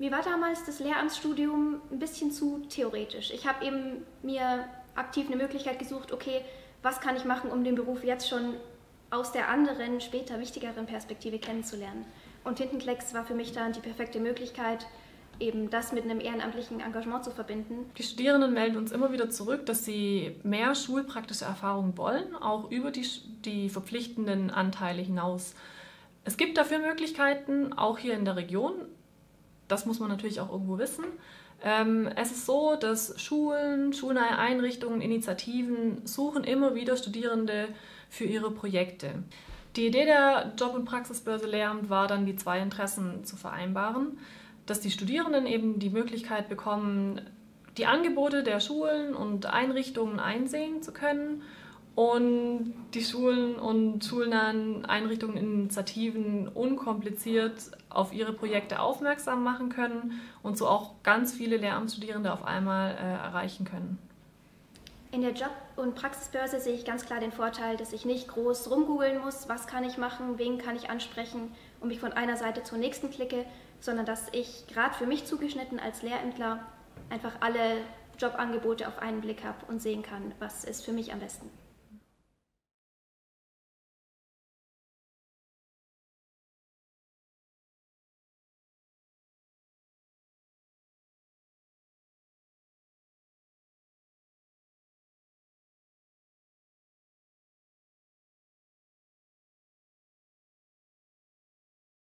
Mir war damals das Lehramtsstudium ein bisschen zu theoretisch. Ich habe eben mir aktiv eine Möglichkeit gesucht, okay, was kann ich machen, um den Beruf jetzt schon aus der anderen, später wichtigeren Perspektive kennenzulernen. Und Tintenklecks war für mich dann die perfekte Möglichkeit, eben das mit einem ehrenamtlichen Engagement zu verbinden. Die Studierenden melden uns immer wieder zurück, dass sie mehr schulpraktische Erfahrung wollen, auch über die verpflichtenden Anteile hinaus. Es gibt dafür Möglichkeiten, auch hier in der Region. Das muss man natürlich auch irgendwo wissen. Es ist so, dass Schulen, schulnahe Einrichtungen, Initiativen suchen immer wieder Studierende für ihre Projekte. Die Idee der Job- und Praxisbörse Lehramt war dann, die zwei Interessen zu vereinbaren, dass die Studierenden eben die Möglichkeit bekommen, die Angebote der Schulen und Einrichtungen einsehen zu können und die Schulen und schulnahen Einrichtungen, Initiativen unkompliziert auf ihre Projekte aufmerksam machen können und so auch ganz viele Lehramtsstudierende auf einmal erreichen können. In der Job- und Praxisbörse sehe ich ganz klar den Vorteil, dass ich nicht groß rumgoogeln muss, was kann ich machen, wen kann ich ansprechen und mich von einer Seite zur nächsten klicke, sondern dass ich gerade für mich zugeschnitten als Lehrämtler einfach alle Jobangebote auf einen Blick habe und sehen kann, was ist für mich am besten.